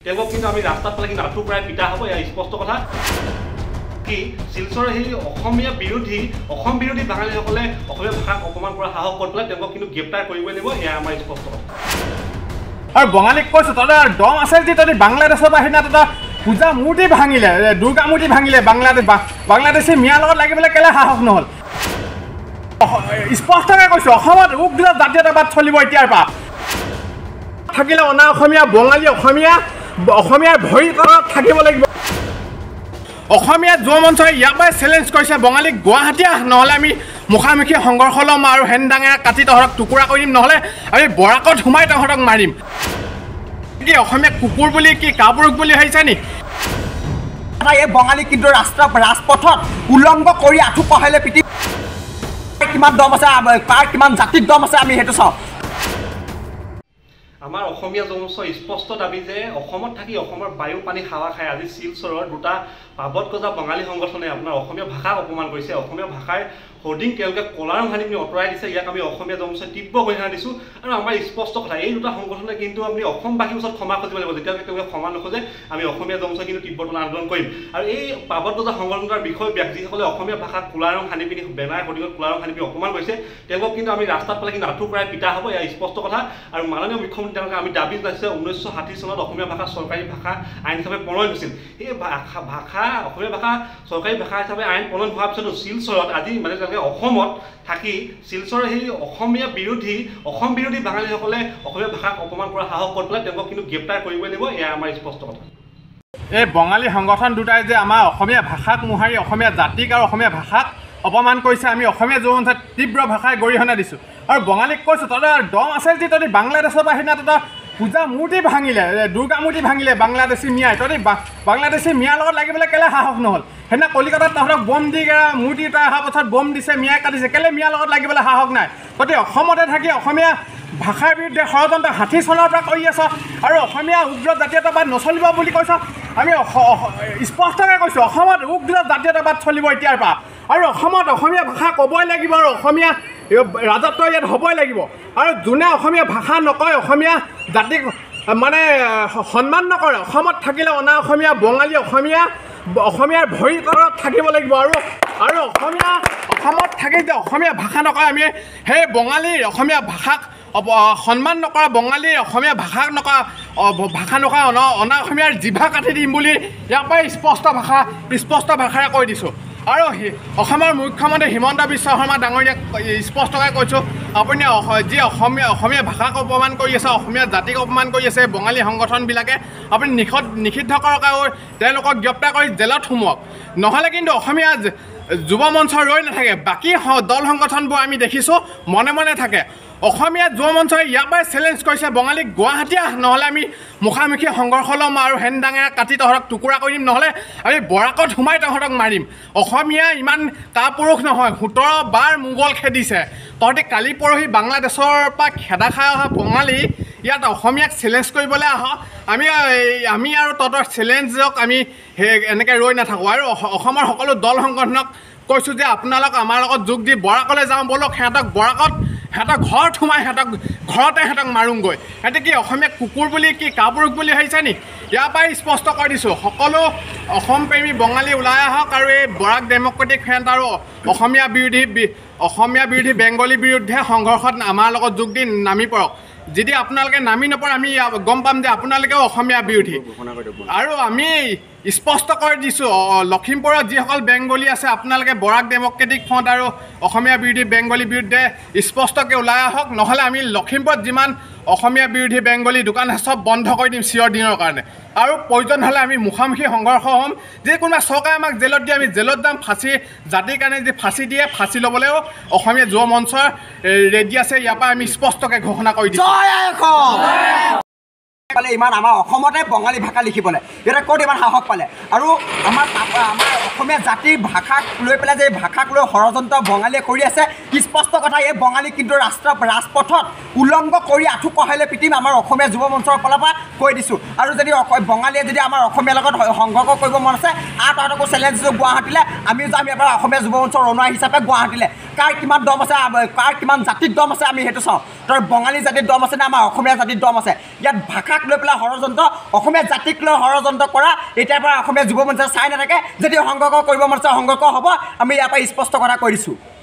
তেওঁলোকক কিন্তু আমি ৰাস্তাত পালে কিন্তু আঁঠুৰ পৰাই পিটা হ'ব, এয়া স্পষ্ট কথা। কি শিলচৰৰ সেই অসমীয়া বিৰোধী বাঙালীসকলে অসমীয়া ভাষাক অপমান কৰা সাহস কৰি পেলাই তেওঁলোকক কিন্তু গ্ৰেপ্তাৰ কৰিবই লাগিব, এয়া আমাৰ স্পষ্ট কথা। আৰু বঙালীক কৈছোঁ তহঁতৰ দম আছে যদি তহঁতি বাংলাদেশৰ পৰা সিদিনা তহঁতৰ পূজা মূৰ্তি ভাঙিলে, দুৰ্গা মূৰ্তি ভাঙিলে, বাংলাদেশী মিয়াৰ লগত লাগিবলৈ কেলে সাহস নহ'ল? স্পষ্টকৈ কৈছোঁ অসমত উগ্ৰ জাতীয়তাবাদ চলিব এতিয়াৰ পৰা। থাকিলে অনা অসমীয়া বঙালী অসমীয়াৰ ভৰিৰ তলত থাকিব লাগিব। অসমীয়া যুৱ মঞ্চই ইয়াৰ পৰাই চেলেঞ্জ কৰিছে বঙালীক গুৱাহাটী নহ'লে আমি মুখামুখি সংঘৰ্ষ ল'ম আৰু হেনদাঙেৰে কাটি তহঁতক টুকুৰা কৰি দিম, নহ'লে আমি বৰাকত সোমাই তহঁতক মাৰিম। কি অসমীয়া কুকুৰ বুলি কি কাপুৰুষ বুলি ভাবিছে নি? এই বঙালী কিন্তু ৰাজপথত উলংঘ কৰি আঁঠু কঢ়াইলে পিটি কিমান দম আছে, তাৰ কিমান জাতিৰ দম আছে আমি সেইটো চাওঁ। আমাৰ অসমীয়া জনমঞ্চৰ স্পষ্ট দাবী যে অসমত থাকি অসমৰ বায়ু পানী হাৱা খাই আজি শিলচৰৰ দুটা পাবত গজা বঙালী সংগঠনে আপোনাৰ অসমীয়া ভাষাক অপমান কৰিছে, অসমীয়া ভাষাৰ হোৰ্ডিং তেওঁলোকে কলাৰ ভাঙি পিনি আঁতৰাই দিছে। ইয়াক আমি অসমীয়া জনমঞ্চই তীব্ৰ গৰিহণা দিছোঁ। আৰু আমাৰ স্পষ্ট কথা, এই দুটা সংগঠনে কিন্তু আপুনি অসমবাসীৰ ওচৰত ক্ষমা খুজিব লাগিব। যেতিয়ালৈকে তেওঁলোকে ক্ষমা নোখোজে আমি অসমীয়া জনমঞ্চই কিন্তু তীব্ৰতম আন্দোলন কৰিম। আৰু এই পাবত গজা সংগঠনৰ বিষয় যিসকলে অসমীয়া ভাষাক কোলা ৰং সানি পিনি বেনাৰ হোৰ্ডিঙত কোলা ৰং সানি পিনি অপমান কৰিছে, তেওঁলোকক কিন্তু আমি ৰাস্তাত পালে কিন্তু আঁঠুৰ পৰাই পিটা হ'ব, এয়া স্পষ্ট কথা। আৰু মাননীয় মুখ্যমন্ত্ৰী তেওঁলোকে আমি দাবী জনাইছে 1960 চনত অসমীয়া ভাষা চৰকাৰী ভাষা আইন হিচাপে প্ৰণয়ন হৈছিল। সেই অসমীয়া ভাষা চৰকাৰী ভাষা হিচাপে আইন প্ৰণয়ন হোৱাৰ পিছতো শিলচৰত আজি মানে তেওঁলোকে অসমত থাকি শিলচৰৰ সেই অসম বিৰোধী বাঙালীসকলে অসমীয়া ভাষাক অপমান কৰা সাহস কৰি পেলাই তেওঁলোকক কিন্তু গ্ৰেপ্তাৰ কৰিবই লাগিব, এয়া আমাৰ স্পষ্ট কথা। এই বঙালী সংগঠন দুটাই যে আমাৰ অসমীয়া ভাষাক মোহাৰি অসমীয়া জাতিক আৰু অসমীয়া ভাষাক অপমান কৰিছে, আমি অসমীয়া যুৱ মঞ্চই তীব্ৰ ভাষাই গৰিহণা দিছোঁ। আৰু বঙালীক কৈছোঁ তহঁতৰ দম আছে যদি তহঁতি বাংলাদেশৰ পৰা সিদিনা তহঁতৰ পূজা মূৰ্তি ভাঙিলে, দুৰ্গা মূৰ্তি ভাঙিলে বাংলাদেশী মিয়াই, তহঁতি বাংলাদেশী মিয়াৰ লগত লাগিবলৈ কেলে সাহস নহ'ল? সেইদিনা কলিকতাত তহঁতক বম দি মূৰ্তি এটা অহাৰ পাছত বম দিছে, মিয়াই কাটিছে, কেলে মিয়াৰ লগত লাগিবলৈ সাহস নাই? তহঁতি অসমতে থাকি অসমীয়া ভাষাৰ বিৰুদ্ধে ষড়যন্ত্ৰ 60 চনৰ পৰা কৰি আছ আৰু অসমীয়া উগ্ৰ জাতীয়তাবাদ নচলিব বুলি কৈছ। আমি স্পষ্টকৈ কৈছোঁ অসমত উগ্ৰ জাতীয়তাবাদ চলিব এতিয়াৰ পৰা। আৰু অসমত অসমীয়া ভাষা ক'বই লাগিব আৰু অসমীয়া ৰাজত্ব ইয়াত হ'বই লাগিব। আৰু যোনে অসমীয়া ভাষা নকয়, অসমীয়া জাতিক মানে সন্মান নকৰে, অসমত থাকিলে অনা অসমীয়া বঙালী অসমীয়াৰ ভৰিৰ তলত থাকিব লাগিব। আৰু অসমত থাকি যে অসমীয়া ভাষা নকয়, আমি সেই বঙালীৰ অসমীয়া ভাষাক সন্মান নকৰা বঙালীৰ অসমীয়া ভাষা নকৰা অনা অসমীয়াৰ জিভা কাটি দিম বুলি ইয়াৰ পৰাই স্পষ্ট ভাষাৰে কৈ দিছোঁ। আৰু অসমৰ মুখ্যমন্ত্ৰী হিমন্ত বিশ্ব শৰ্মা ডাঙৰীয়াক স্পষ্টকৈ কৈছোঁ, আপুনি যি অসমীয়া ভাষাক অপমান কৰি আছে, অসমীয়া জাতিক অপমান কৰি আছে বঙালী সংগঠনবিলাকে, আপুনি নিষিদ্ধ কৰক আৰু তেওঁলোকক গ্ৰেপ্তাৰ কৰি জেলত সোমোৱাওক, নহ'লে কিন্তু অসমীয়া যুৱ মঞ্চ ৰৈ নাথাকে। বাকী দল সংগঠনবোৰ আমি দেখিছোঁ মনে মনে থাকে। অসমীয়া যুৱ মঞ্চই ইয়াৰ পৰাই চেলেঞ্জ কৰিছে বঙালীক গুৱাহাটী নহ'লে আমি মুখামুখি সংঘৰ্ষ ল'ম আৰু হেনদাঙেৰে কাটি তহঁতক টুকুৰা কৰি দিম, নহ'লে আমি বৰাকত সোমাই তহঁতক মাৰিম। অসমীয়া ইমান কাপুৰুষ নহয়, 17 বাৰ মোগল খেদিছে। তহঁতি কালি পৰহি বাংলাদেশৰ পৰা খেদা খাই অহা বঙালী ইয়াত অসমীয়াক চেলেঞ্জ কৰিবলৈ আহ। আমি আৰু তহঁতৰ চেলেঞ্জক আমি এনেকৈ ৰৈ নাথাকোঁ। আৰু অসমৰ সকলো দল সংগঠনক কৈছোঁ যে আপোনালোক আমাৰ লগত যোগ দি বৰাকলৈ যাওঁ ব'লক, সিহঁতক ঘৰত সোমাই সিহঁতক মাৰোঁগৈ। সিহঁতে কি অসমীয়া কুকুৰ বুলি কি কাপুৰুষ বুলি ভাবিছে নি? ইয়াৰ পৰাই স্পষ্ট কৰি দিছোঁ, সকলো অসমপ্ৰেমী বঙালী ওলাই আহক আৰু এই বৰাক ডেমক্ৰেটিক ফ্ৰণ্ট আৰু অসমীয়া বিৰোধী বেংগলী বিৰুদ্ধে সংঘৰ্ষত আমাৰ লগত যোগ দি নামি পৰক। যদি আপোনালোকে নামি নপৰে আমি গম পাম যে আপোনালোকেও অসমীয়া বিৰোধী। আৰু আমি স্পষ্ট কৰি দিছোঁ, লখিমপুৰত যিসকল বেংগলী আছে আপোনালোকে বৰাক ডেমক্ৰেটিক ফ্ৰণ্ট আৰু অসমীয়া বিৰোধী বেংগলী বিৰুদ্ধে স্পষ্টকৈ ওলাই আহক, নহ'লে আমি লখিমপুৰত যিমান অসমীয়া বিৰোধী বেংগলী দোকান আছে চব বন্ধ কৰি দিম চিৰ দিনৰ কাৰণে। আৰু প্ৰয়োজন হ'লে আমি মুখামুখি সংঘৰ্ষ হ'ম। যে কোনোবা চৰকাৰে আমাক জেলত দিয়ে আমি জেলত যাম। জাতিৰ কাৰণে যদি ফাঁচি দিয়ে ফাঁচি ল'বলৈও অসমীয়া যুৱ মঞ্চৰ ৰেডি আছে। ইয়াৰ পৰা আমি স্পষ্টকৈ ঘোষণা কৰি দিছোঁ। ইমান আমাৰ অসমতে বঙালী ভাষা লিখিবলৈ এতিয়া ক'ত ইমান সাহস পালে? আৰু আমাৰ অসমীয়া জাতিৰ ভাষাক লৈ পেলাই যে ভাষাক লৈ ষড়যন্ত্ৰ বঙালীয়ে কৰি আছে, স্পষ্ট কথা। এই বঙালী কিন্তু ৰাজপথত উলংঘ কৰি আঁঠু কঢ়াইলে পিটিম, আমাৰ অসমীয়া যুৱ মঞ্চৰ ফালৰ পৰা কৈ দিছোঁ। আৰু যদি বঙালীয়ে যদি আমাৰ অসমীয়াৰ লগত সংঘৰ্ষ কৰিব মন আছে, তহঁতকো চেলেঞ্জ দিছোঁ গুৱাহাটীলৈ, আমিও যাম ইয়াৰ পৰা অসমীয়া যুৱ মঞ্চৰ ৰণুৱা হিচাপে গুৱাহাটীলৈ। কাৰ কিমান দম আছে, কাৰ কিমান জাতিৰ দম আছে আমি সেইটো চাওঁ। তই বঙালী জাতিৰ দম আছে নে আমাৰ অসমীয়া জাতিৰ দম আছে? ইয়াত ভাষাক লৈ পেলাই ষড়যন্ত্ৰ, অসমীয়া জাতিক লৈ ষড়যন্ত্ৰ কৰা এতিয়াৰ পৰা অসমীয়া যুৱ মঞ্চে চাই নাথাকে। যদি সংঘৰ্ষ কৰিব মন আছে সংঘৰ্ষ হ'ব, আমি ইয়াৰ পৰা স্পষ্ট কথা কৈ দিছোঁ।